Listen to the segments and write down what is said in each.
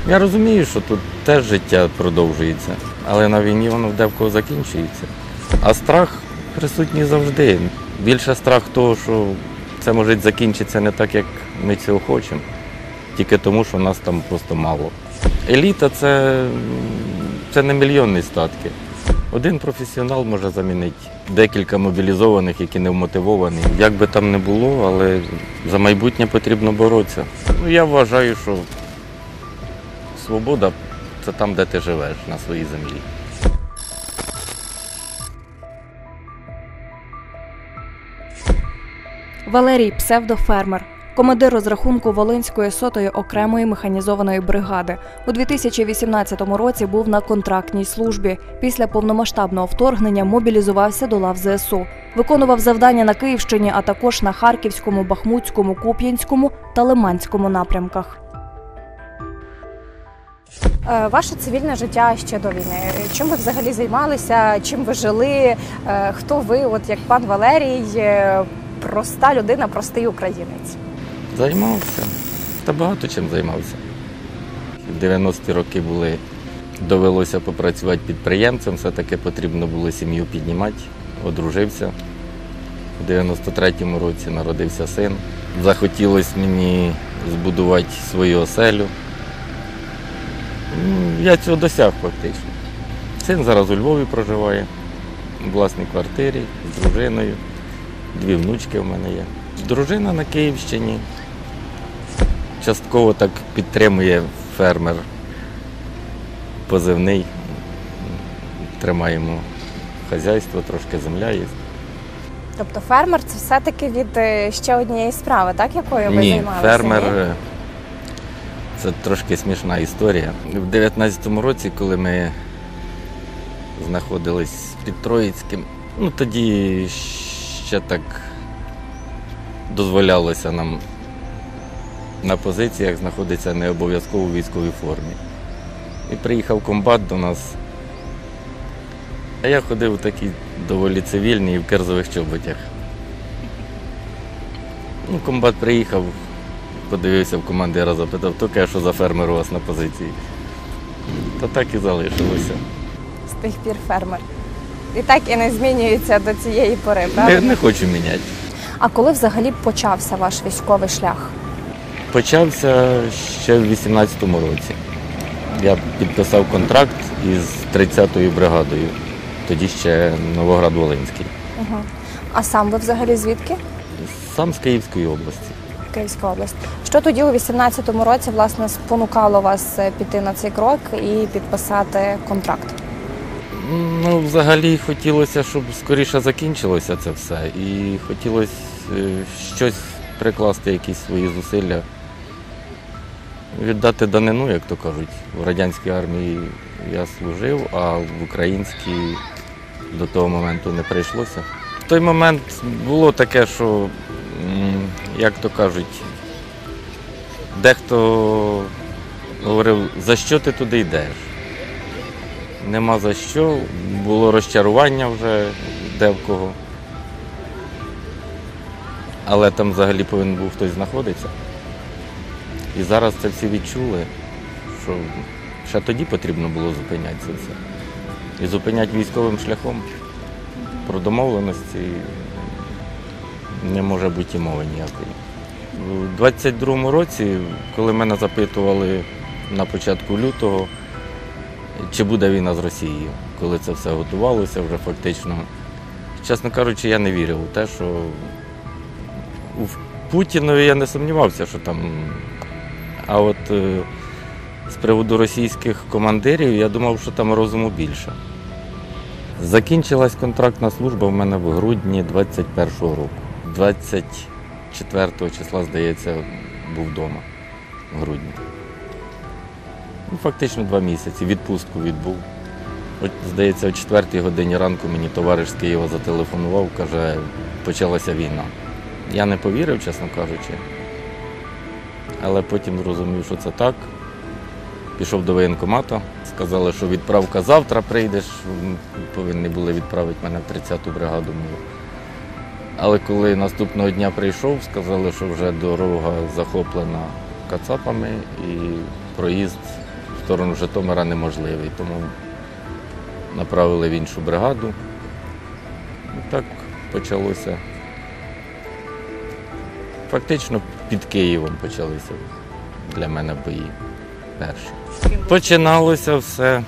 Я розумію, що тут теж життя продовжується, але на війні воно в декого закінчується. А страх присутній завжди. Більше страх того, що це може закінчитися не так, як ми цього хочемо, тільки тому, що нас там просто мало. Еліта – це не мільйонні статки. Один професіонал може замінити декілька мобілізованих, які не вмотивовані. Як би там не було, але за майбутнє потрібно боротися. Я вважаю, що свобода – це там, де ти живеш, на своїй землі. Валерій – псевдофермер. Командир розрахунку Волинської 100-ї окремої механізованої бригади. У 2018 році був на контрактній службі. Після повномасштабного вторгнення мобілізувався до лав ЗСУ. Виконував завдання на Київщині, а також на Харківському, Бахмутському, Куп'янському та Лиманському напрямках. Ваше цивільне життя ще до війни. Чим ви взагалі займалися, чим ви жили, хто ви, от як пан Валерій, проста людина, простий українець? Займався. Та багато чим займався. В 90-ті роки довелося попрацювати підприємцем, все-таки потрібно було сім'ю піднімати, одружився. У 93-му році народився син. Захотілося мені збудувати свою оселю. Я цього досяг фактично. Син зараз у Львові проживає, у власній квартирі, з дружиною. 2 внучки в мене є. Дружина на Київщині. Частково так підтримує фермер позивний. Тримаємо хазяйство, трошки земля є. Тобто фермер – це все-таки від ще однієї справи, так, якою ви займалися? Ні, фермер – це трошки смішна історія. В 19-му році, коли ми знаходились під Троїцьким, тоді ще так дозволялося нам на позиціях знаходитися не обов'язково у військовій формі. І приїхав комбат до нас. А я ходив у такій доволі цивільній в керзових чоботях. Комбат приїхав, подивився в командира, запитав, хто каже, що за фермер у вас на позиції. Та так і залишилося. З тих пір фермер. І так і не змінюється до цієї пори, правда? Не хочу міняти. А коли взагалі почався ваш військовий шлях? Почався ще в 18-му році. Я підписав контракт із 30-ю бригадою, тоді ще Новоград-Волинський. Угу. А сам ви взагалі звідки? Сам з Київської області. Київська область. Що тоді у 18-му році, власне, спонукало вас піти на цей крок і підписати контракт? Взагалі хотілося, щоб скоріше закінчилося це все. І хотілося щось прикласти, якісь свої зусилля. Віддати данину, як то кажуть. В радянській армії я служив, а в українській до того моменту не прийшлося. В той момент було таке, що, як то кажуть, дехто говорив, за що ти туди йдеш? Нема за що, було розчарування вже де в кого. Але там взагалі повинен був хтось знаходитися. І зараз це всі відчули, що ще тоді потрібно було зупиняти це все. І зупиняти військовим шляхом. Про домовленості не може бути і мови ніякої. У 22-му році, коли мене запитували на початку лютого, чи буде війна з Росією, коли це все готувалося вже фактично. Чесно кажучи, я не вірив у те, що у Путінові я не сумнівався, що там. А от з приводу російських командирів я думав, що там розуму більше. Закінчилась контрактна служба в мене в грудні 21-го року. 24 числа, здається, був вдома в грудні. Фактично 2 місяці, відпустку відбув. Здається, о 4-й годині ранку мені товариш з Києва зателефонував, каже, почалася війна. Я не повірив, чесно кажучи, але потім зрозумів, що це так. Пішов до воєнкомату, сказали, що відправка завтра прийдеш, повинні були відправити мене в 30-ту бригаду. Але коли наступного дня прийшов, сказали, що вже дорога захоплена кацапами і проїзд в сторону Житомира неможливий, тому направили в іншу бригаду. І так почалося. Фактично під Києвом почалися для мене бої перші. Починалося все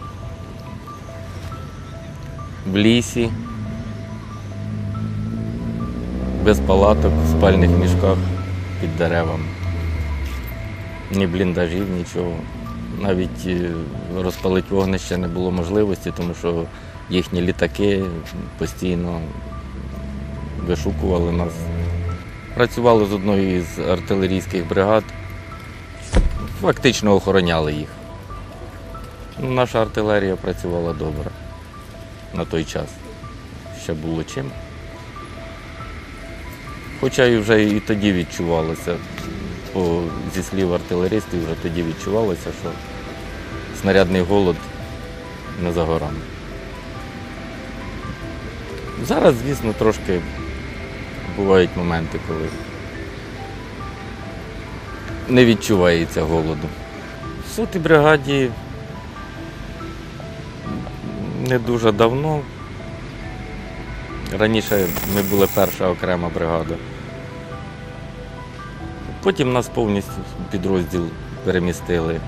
в лісі, без палаток, в спальних мішках під деревами. Ні бліндажів, нічого. Навіть розпалити вогнище не було можливості, тому що їхні літаки постійно вишукували нас. Працювали з одної з артилерійських бригад, фактично охороняли їх. Наша артилерія працювала добре на той час. Ще було чим. Хоча і вже і тоді відчувалося, зі слів артилеристів, вже тоді відчувалося, що снарядний голод не за горами. Зараз, звісно, трошки бувають моменти, коли не відчувається голоду. В 100-й бригаді не дуже давно. Раніше ми були перша окрема бригада. Потім нас повністю підрозділ перемістили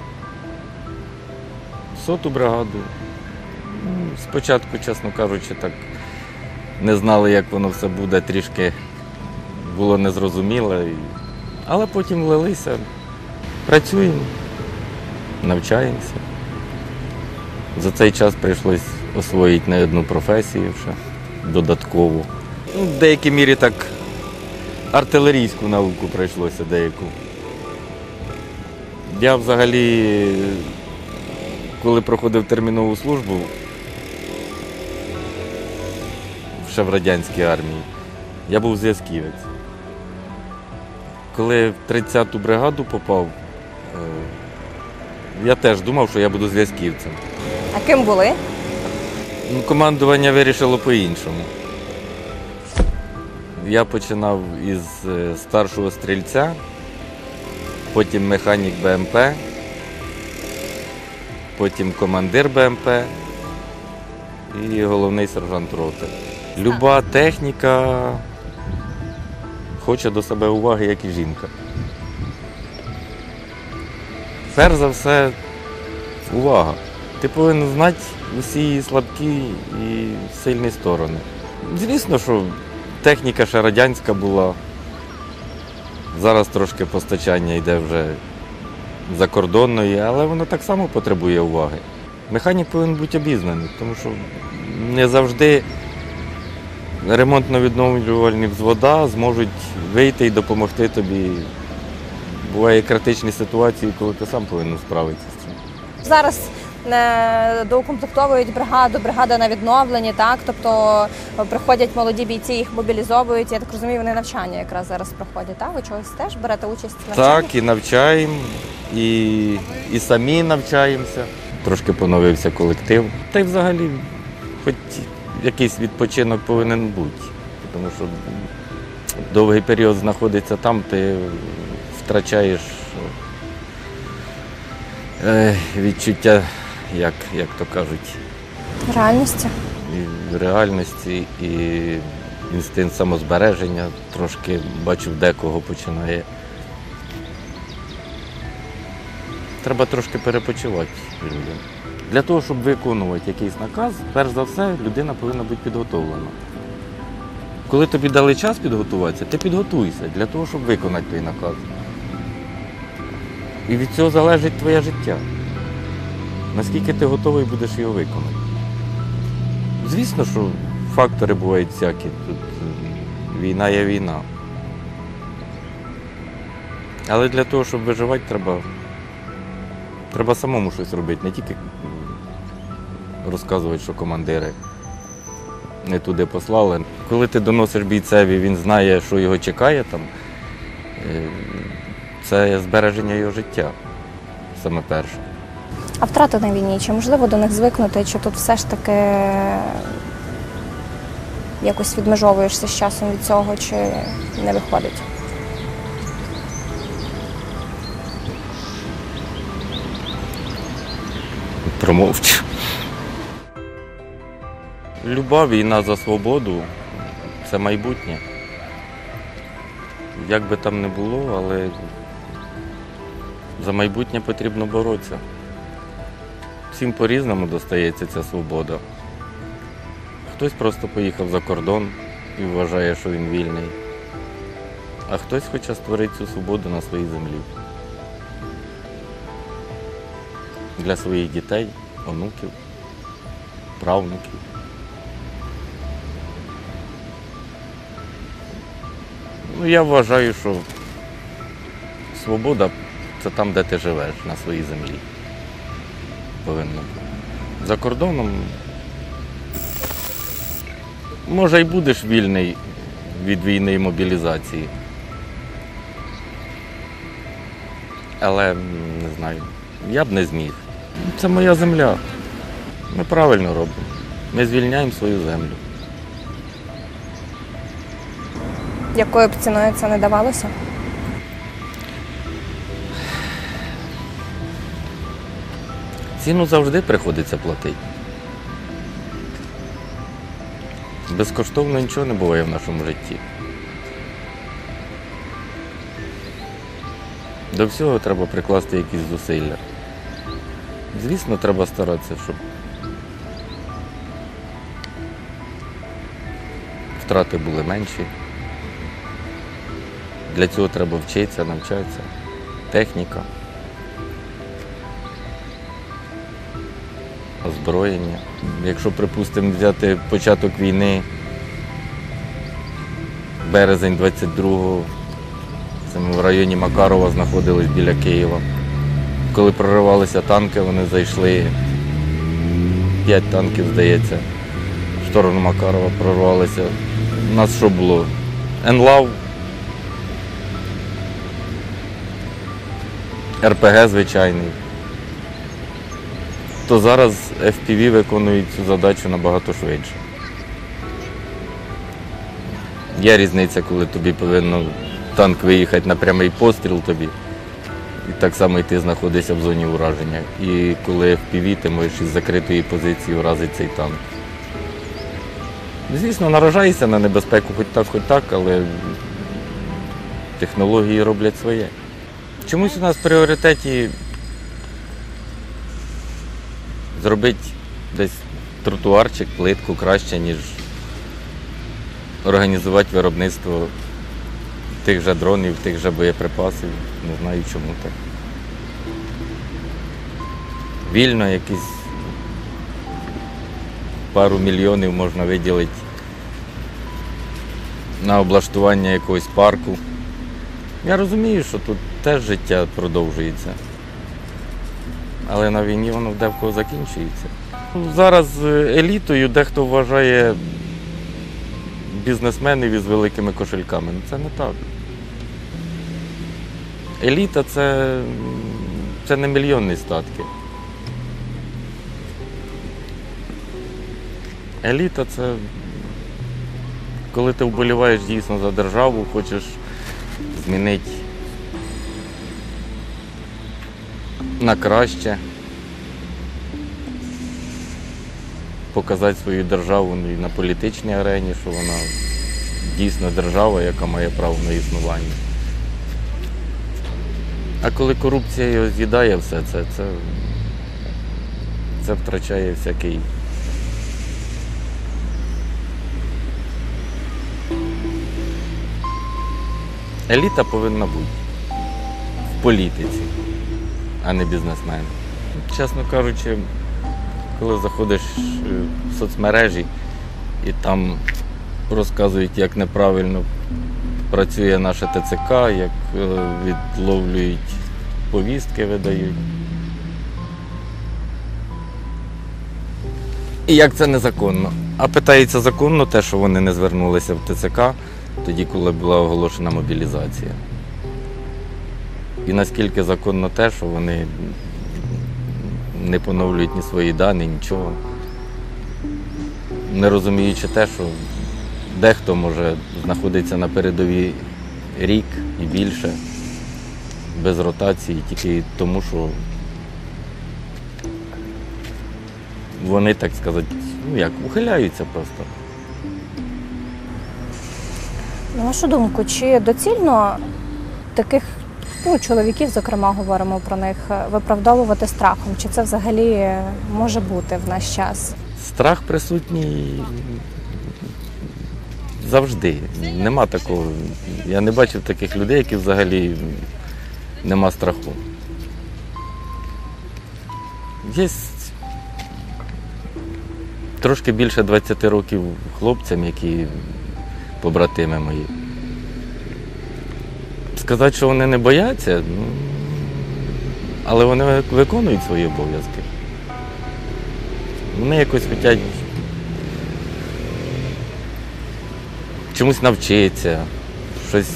в 100-ту бригаду. Спочатку, чесно кажучи, так не знали, як воно все буде, трішки було незрозуміло. Але потім влилися, працюємо, навчаємося. За цей час прийшлось освоїти не одну професію вже додатково. В деякій мірі так артилерійську науку прийшлося деяку. Я взагалі, коли проходив термінову службу ще в радянській армії, я був зв'язківець. Коли в 30-ту бригаду попав, я теж думав, що я буду зв'язківцем. А ким були? Командування вирішило по-іншому. Я починав із старшого стрільця, потім механік БМП, потім командир БМП і головний сержант роти. Люба техніка хоче до себе уваги, як і жінка. Перш за все, увага. Ти повинен знати усі її слабкі і сильні сторони. Звісно, що техніка ще радянська була. Зараз трошки постачання йде вже закордонної, але воно так само потребує уваги. Механік повинен бути обізнаний, тому що не завжди ремонтно-відновлювальні взвода зможуть вийти і допомогти тобі. Буває критичні ситуації, коли ти сам повинен справитися з цим. Зараз доукомплектовують бригаду, бригада на відновленні, так? Тобто приходять молоді бійці, їх мобілізовують. Я так розумію, вони навчання якраз зараз проходять, так? Ви чогось теж берете участь в навчанні? Так, і навчаємо, і самі навчаємося. Трошки поновився колектив. Та й взагалі, хоч якийсь відпочинок повинен бути, тому що довгий період знаходиться там, ти втрачаєш відчуття, як то кажуть, Реальності. і реальності, і інстинкт самозбереження трошки, бачу, в декого починає. Треба трошки перепочивати людям. Для того, щоб виконувати якийсь наказ, перш за все, людина повинна бути підготовлена. Коли тобі дали час підготуватися, ти підготуйся для того, щоб виконати той наказ. І від цього залежить твоє життя. Наскільки ти готовий будеш його виконати. Звісно, що фактори бувають всякі. Тут війна є війна. Але для того, щоб виживати, треба самому щось робити, не тільки розказувати, що командири не туди послали. Коли ти доносиш бійцеві, він знає, що його чекає там, це збереження його життя, саме перше. А втрати на війні, чи можливо до них звикнути, чи тут все ж таки якось відмежовуєшся з часом від цього, чи не виходить? промовчу. Люба війна за свободу – це майбутнє. Як би там не було, але за майбутнє потрібно боротися. Всім по-різному достається ця свобода. Хтось просто поїхав за кордон і вважає, що він вільний, а хтось хоче створити цю свободу на своїй землі. Для своїх дітей, онуків, правнуків. Ну, я вважаю, що свобода – це там, де ти живеш, на своїй землі. Повинно бути. За кордоном, може, і будеш вільний від війни і мобілізації. Але, не знаю, я б не зміг. Це моя земля. Ми правильно робимо. Ми звільняємо свою землю. Якою б ціною це не давалося? Ціну завжди приходиться платити. Безкоштовно нічого не буває в нашому житті. До всього треба прикласти якісь зусилля. Звісно, треба старатися, щоб втрати були менші. Для цього треба вчитися, навчатися. Техніка, озброєння. Якщо, припустимо, взяти початок війни, березень 22-го, це ми в районі Макарова знаходились біля Києва. Коли проривалися танки, вони зайшли, 5 танків, здається, в сторону Макарова прорвалися. У нас що було? НЛАВ, РПГ звичайний. То зараз FPV виконують цю задачу набагато швидше. Є різниця, коли тобі повинен танк виїхати на прямий постріл тобі, і так само і ти знаходишся в зоні ураження. І коли FPV, ти можеш із закритої позиції вразити цей танк. Звісно, наражаєшся на небезпеку хоч так, але технології роблять своє. Чомусь у нас в пріоритеті зробити десь тротуарчик, плитку краще, ніж організувати виробництво тих же дронів, тих же боєприпасів. Не знаю, чому так. Вільно якісь пару мільйонів можна виділити на облаштування якогось парку. Я розумію, що тут теж життя продовжується. Але на війні воно в декого закінчується. Зараз елітою дехто вважає бізнесменів із великими кошельками. Це не так. Еліта – це не мільйонні статки. Еліта – це коли ти вболіваєш дійсно за державу, хочеш змінити на краще, показати свою державу і на політичній арені, що вона дійсно держава, яка має право на існування. А коли корупція його з'їдає все це втрачає всякий. Еліта повинна бути в політиці, а не бізнесмен. Чесно кажучи, коли заходиш в соцмережі і там розказують, як неправильно працює наше ТЦК, як відловлюють повістки, видають. І як це незаконно. А питається законно те, що вони не звернулися в ТЦК тоді, коли була оголошена мобілізація. І наскільки законно те, що вони не поновлюють ні свої дані, нічого. Не розуміючи те, що дехто може знаходитися на передовій рік і більше, без ротації, тільки тому, що вони, так сказати, ухиляються просто. На вашу думку, чи доцільно таких чоловіків, зокрема, говоримо про них, виправдовувати страхом? Чи це взагалі може бути в наш час? Страх присутній завжди. Нема такого. Я не бачив таких людей, які взагалі нема страху. Є трошки більше 20 років хлопцям, які побратими мої. Сказати, що вони не бояться, але вони виконують свої обов'язки. Вони якось хочуть чомусь навчитися, щось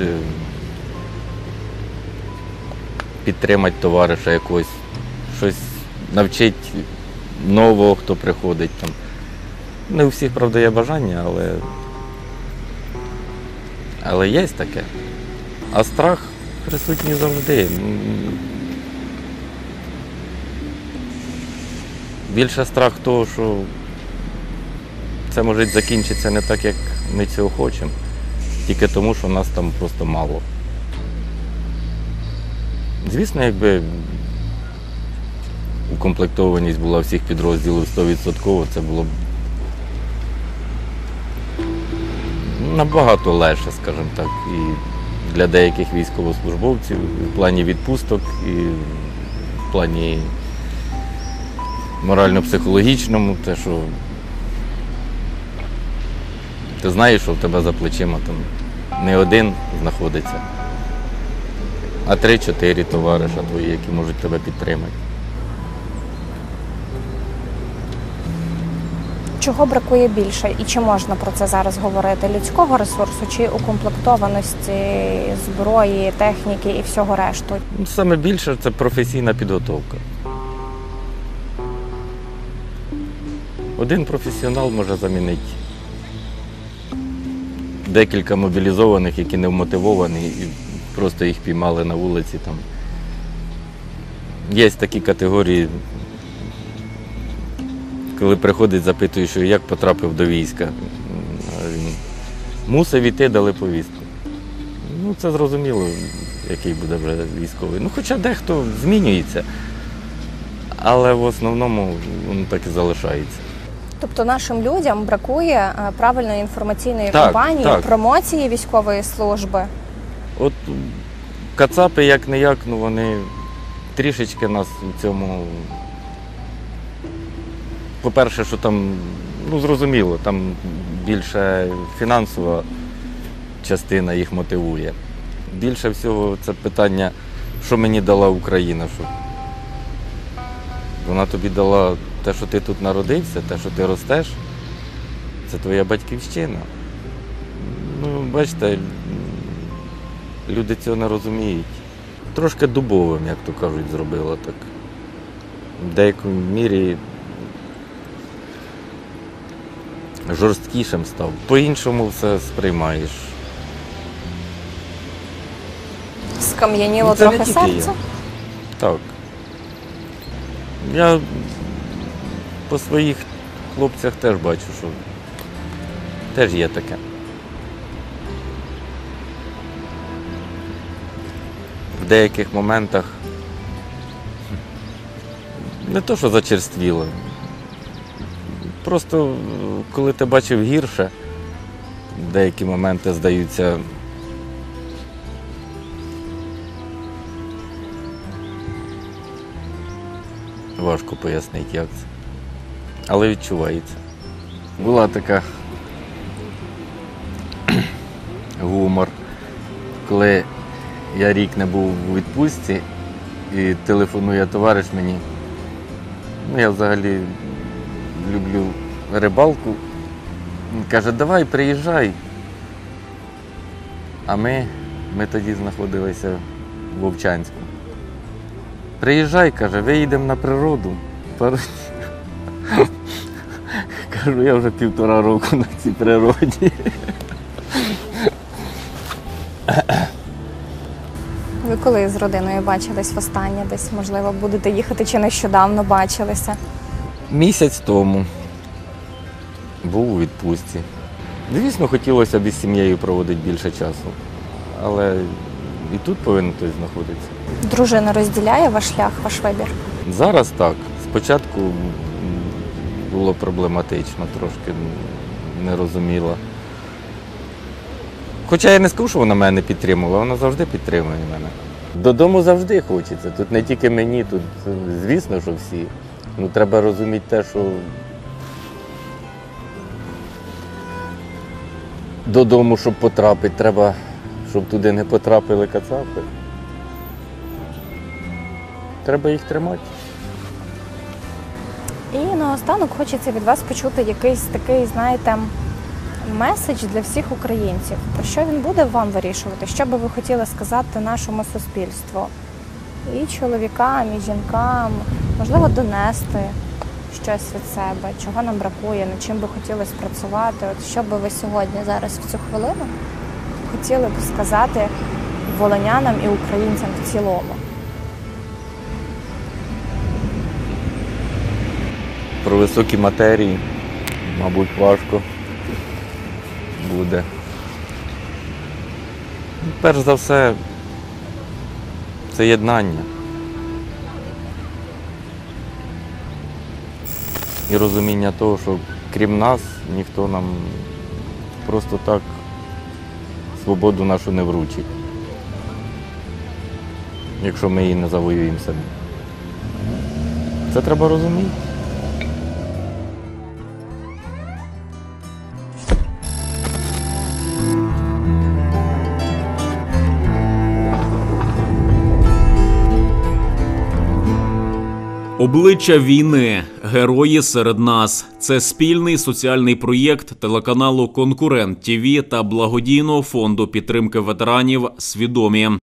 підтримати товариша якогось, щось навчити нового, хто приходить там. Не у всіх, правда, є бажання, але є таке. А страх присутній завжди. Більше страх того, що це може закінчитися не так, як ми цього хочемо, тільки тому, що нас там просто мало. Звісно, якби укомплектованість була всіх підрозділів 100%, це було б набагато легше, скажімо так, і для деяких військовослужбовців в плані відпусток, і в плані морально-психологічному, те, що ти знаєш, що в тебе за плечима там не один знаходиться, а 3-4 товариша твої, які можуть тебе підтримати. Чого бракує більше і чи можна про це зараз говорити? Людського ресурсу чи укомплектованості зброї, техніки і всього решту? Саме більше – це професійна підготовка. Один професіонал може замінити декілька мобілізованих, які не вмотивовані і просто їх піймали на вулиці. Там. Є такі категорії, коли приходить, запитує, що як потрапив до війська. Він мусив іти, дали повістку. Це зрозуміло, який буде вже військовий. Хоча дехто змінюється, але в основному він так і залишається. Тобто нашим людям бракує правильної інформаційної Так, кампанії, так. промоції військової служби? От кацапи як-не-як, вони трішечки нас у цьому... По-перше, що там, зрозуміло, там більше фінансова частина їх мотивує. Більше всього це питання, що мені дала Україна. Що вона тобі дала те, що ти тут народився, те, що ти ростеш, це твоя батьківщина. Бачите, люди цього не розуміють. Трошки дубовим, як то кажуть, зробила так. В деякій мірі жорсткішим став. По-іншому все сприймаєш. Скам'яніло Це не трохи тільки серце? я. Так. Я по своїх хлопцях теж бачу, що теж є таке. В деяких моментах не то, що зачерствіло. Просто коли ти бачив гірше, деякі моменти здаються важко пояснити, як це. Але відчувається. Була така гумор, коли я рік не був у відпустці і телефонує товариш мені. Я взагалі люблю рибалку. Він каже, давай, приїжджай. А ми тоді знаходилися в Вовчанську. Приїжджай, каже, виїдемо на природу. Кажу, я вже 1,5 року на цій природі. Ви коли з родиною бачились востаннє? Десь, можливо, будете їхати чи нещодавно бачилися? Місяць тому був у відпустці. Звісно, хотілося б із сім'єю проводити більше часу, але і тут повинен хтось знаходитися. Дружина розділяє ваш шлях, ваш вибір? Зараз так. Спочатку було проблематично, трошки не розуміла. Хоча я не скажу, що вона мене не підтримувала, вона завжди підтримує мене. Додому завжди хочеться. Тут не тільки мені, тут звісно, що всі. Ну, треба розуміти те, що додому, щоб потрапити, треба, щоб туди не потрапили кацапи. Треба їх тримати. І наостанок хочеться від вас почути якийсь такий, знаєте, меседж для всіх українців. Про що він буде вам вирішувати? Що би ви хотіли сказати нашому суспільству? І чоловікам, і жінкам, можливо, донести щось від себе, чого нам бракує, над чим би хотілося працювати. От що би ви сьогодні, зараз, в цю хвилину, хотіли б сказати волинянам і українцям в цілому? Про високі матерії, мабуть, важко буде. Перш за все, це єднання. І розуміння того, що крім нас ніхто нам просто так свободу нашу не вручить, якщо ми її не завоюємо самі. Це треба розуміти. Обличчя війни. Герої серед нас. Це спільний соціальний проєкт телеканалу «Конкурент ТІВІ» та благодійного фонду підтримки ветеранів «Свідомі».